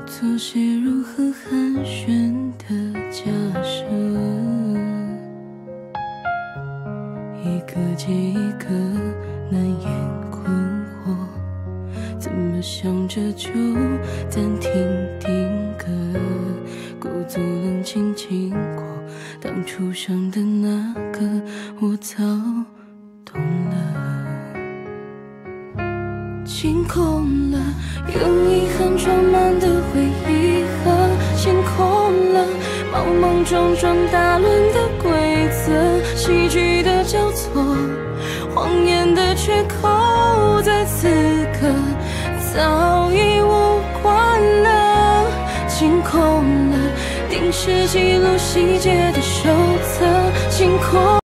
做些如何寒暄的假设，一个接一个难掩困惑，怎么想着就暂停定格，鼓足冷静经过当初想的那个，我早懂了。清空了用遗憾装满的回忆盒，清空了莽莽撞撞大乱的规则，喜剧的交错，谎言的缺口，在此刻早已无关了。清空了定时记录细节的手册，清空